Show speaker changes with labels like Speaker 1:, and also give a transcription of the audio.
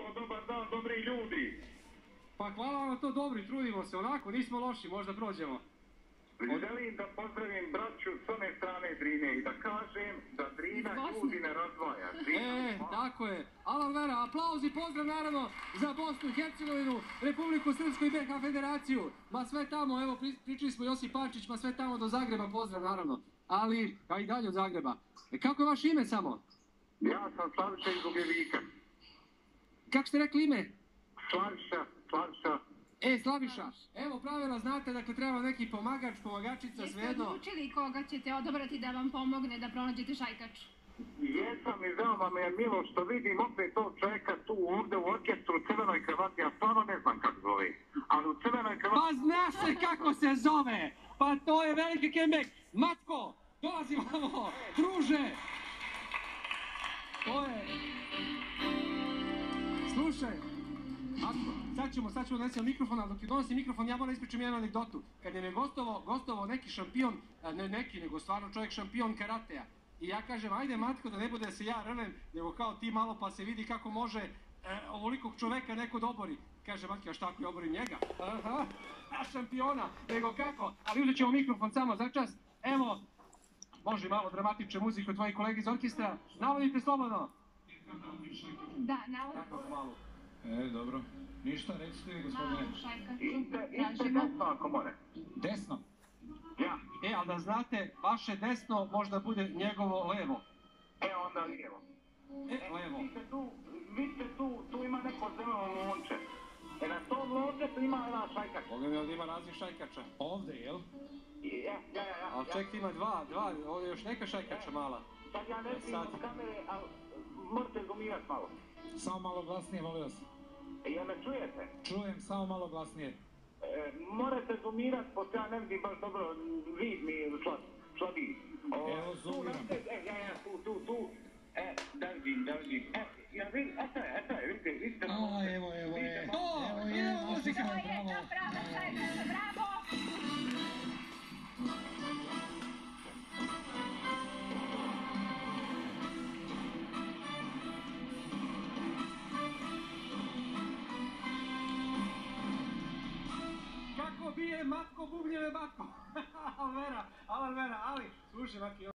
Speaker 1: dobar dan, dobri ljudi.
Speaker 2: Pa hvala vam na to, dobri, trudimo se, onako, nismo loši, možda prođemo.
Speaker 1: Želim da pozdravim braću s one strane Drine i da kažem da Drina ljudi ne razdvaja.
Speaker 2: Tako je. Alan Vera, aplauz i pozdrav naravno za Bosnu i Hercegovinu, Republiku Srpsku i BiH Federaciju. Ma sve tamo, evo pričali smo Josip Pančić, ma sve tamo do Zagreba, pozdrav naravno. Ali, a i dalje od Zagreba. Kako je vaše ime samo?
Speaker 1: Ja sam Slaviša iz Ugljevika.
Speaker 2: Kako ste rekli ime?
Speaker 1: Slaviša.
Speaker 2: Slaviša, evo pravila znate, dakle treba neki pomagač, pomagačica, svejedno.
Speaker 3: Jeste odlučili koga ćete odabrati da vam pomogne da pronađete šajkač?
Speaker 1: Jesam i veoma me je milo što vidim opet tog čovjeka tu ovdje u orkestru u crvenoj kravati, ja stvarno ne znam kako zove, ali u crvenoj kravati...
Speaker 2: Pa zna se kako se zove, pa to je veliki Kembek. Matko, dolazi vamo, druže. To je... Slušaj. Matko, sad ćemo donesiti mikrofon, ali dok je donosi mikrofon ja moram ispričati jednu anegdotu. Kad je gostovao neki šampion, ne neki, nego stvarno čovjek šampion karateja. I ja kažem, ajde Matko, da ne bude da se ja rvem, nego kao ti malo pa se vidi kako može ovolikog čovjeka neko da obori. Kaže Matko, a šta ako je oborim njega? Aha, a šampiona, nego kako? Ali uzet ćemo mikrofon samo za čas. Evo, može malo dramatične muzike od tvojih kolega iz orkestra. Navodite slobodno.
Speaker 3: Da, navodite.
Speaker 2: Tako malo.
Speaker 4: Dobro. Ništa, recite gospodine.
Speaker 1: Iste desno ako more.
Speaker 4: Desno?
Speaker 1: Ja.
Speaker 2: Ali da znate, vaše desno možda bude njegovo levo.
Speaker 1: Onda lijevo.
Speaker 2: Levo.
Speaker 1: Vidite tu ima neko zeleno lonče. Na tom lončetu ima jedan šajkač.
Speaker 2: Boga mi ovdje ima raznih šajkača.
Speaker 4: Ovdje, jel?
Speaker 1: Ja.
Speaker 2: Ali ček, ima dva, ovdje je još neka šajkača mala.
Speaker 1: Sad ja ne vidim od kamere, ali morate gomirat malo.
Speaker 4: Samo malo glasnije, molim vas.
Speaker 1: Jel me čujete?
Speaker 4: Čujem, samo malo glasnije.
Speaker 1: Morate zoomirat, pošto ja ne vidim baš dobro, vid mi slabi.
Speaker 4: Evo, zoomiram.
Speaker 1: Tu. Da vidim. Ja vidim, eto je, vidite.
Speaker 4: Evo je, muzika, bravo.
Speaker 3: Bravo, šajkač, bravo!
Speaker 2: Kako bije Matko bubnjeve Matko? Alan Vera, ali slušaj Matko.